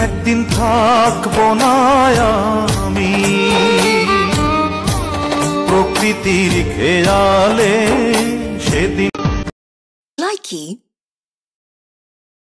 একদিন থাকবো না আমি প্রকৃতির খেয়ালে সেদিন। Likey